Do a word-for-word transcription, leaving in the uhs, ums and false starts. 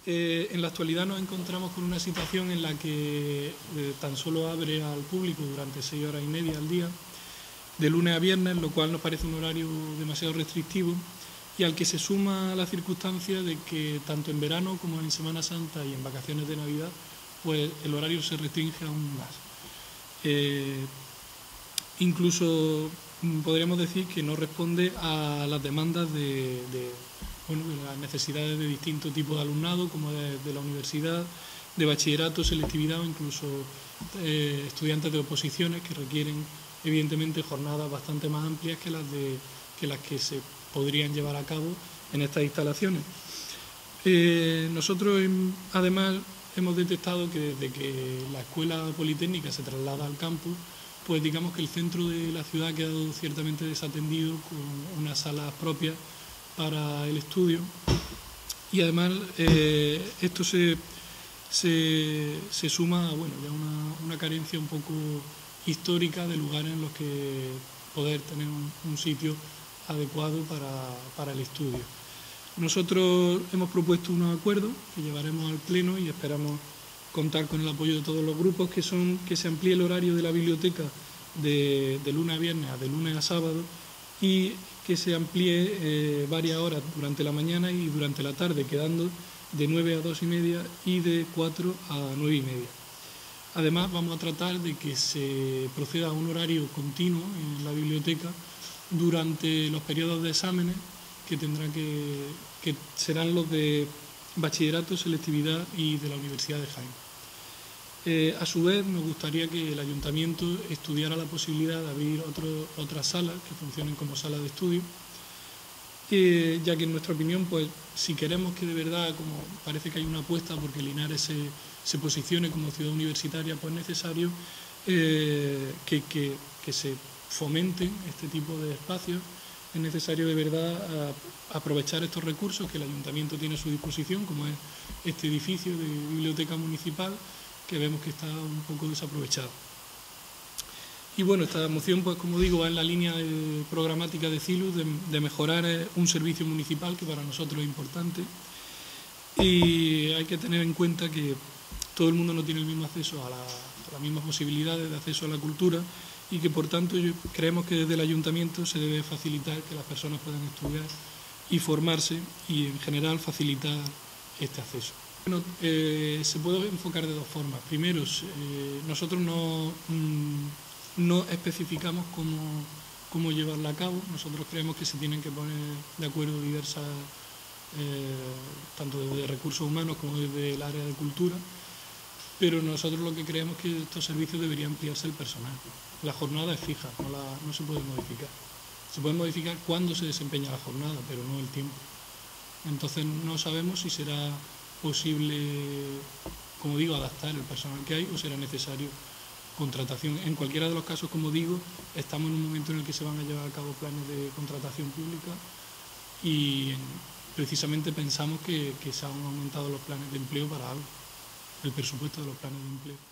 Eh, en la actualidad nos encontramos con una situación en la que eh, tan solo abre al público durante seis horas y media al día, de lunes a viernes, lo cual nos parece un horario demasiado restrictivo y al que se suma la circunstancia de que tanto en verano como en Semana Santa y en vacaciones de Navidad, pues el horario se restringe aún más. Eh, incluso podríamos decir que no responde a las demandas de, de, bueno, de las necesidades de distintos tipos de alumnado, como de, de la universidad, de bachillerato, selectividad o incluso eh, estudiantes de oposiciones que requieren evidentemente jornadas bastante más amplias que las, de, que, las que se podrían llevar a cabo en estas instalaciones. Eh, nosotros además hemos detectado que desde que la Escuela Politécnica se traslada al campus, pues digamos que el centro de la ciudad ha quedado ciertamente desatendido con unas salas propias para el estudio y además eh, esto se, se, se suma a bueno, ya una, una carencia un poco histórica de lugares en los que poder tener un, un sitio adecuado para, para el estudio. Nosotros hemos propuesto unos acuerdos que llevaremos al Pleno y esperamos contar con el apoyo de todos los grupos, que son que se amplíe el horario de la biblioteca de, de lunes a viernes a de lunes a sábado y que se amplíe eh, varias horas durante la mañana y durante la tarde, quedando de nueve a dos y media y de cuatro a nueve y media. Además, vamos a tratar de que se proceda a un horario continuo en la biblioteca durante los periodos de exámenes que tendrán que, que serán los de bachillerato, selectividad y de la Universidad de Jaén. Eh, a su vez, nos gustaría que el Ayuntamiento estudiara la posibilidad de abrir otro, otras salas que funcionen como salas de estudio, eh, ya que en nuestra opinión, pues, si queremos que de verdad, como parece que hay una apuesta porque Linares se, se posicione como ciudad universitaria, pues es necesario eh, que, que, que se fomenten este tipo de espacios. Es necesario de verdad a, aprovechar estos recursos que el Ayuntamiento tiene a su disposición, como es este edificio de biblioteca municipal, que vemos que está un poco desaprovechado. Y bueno, esta moción, pues como digo, va en la línea de, programática de CILUS de, de mejorar un servicio municipal que para nosotros es importante. Y hay que tener en cuenta que todo el mundo no tiene el mismo acceso a, la, a las mismas posibilidades de acceso a la cultura, y que por tanto creemos que desde el Ayuntamiento se debe facilitar que las personas puedan estudiar y formarse y en general facilitar este acceso. Bueno, eh, se puede enfocar de dos formas. Primero, eh, nosotros no, mmm, no especificamos cómo, cómo llevarla a cabo. Nosotros creemos que se tienen que poner de acuerdo diversas, eh, tanto desde recursos humanos como desde el área de cultura, pero nosotros lo que creemos es que estos servicios debería ampliarse el personal. La jornada es fija, no, la, no se puede modificar. Se puede modificar cuándo se desempeña la jornada, pero no el tiempo. Entonces no sabemos si será posible, como digo, adaptar el personal que hay o será necesario contratación. En cualquiera de los casos, como digo, estamos en un momento en el que se van a llevar a cabo planes de contratación pública y precisamente pensamos que, que se han aumentado los planes de empleo para algo, el presupuesto de los planes de empleo.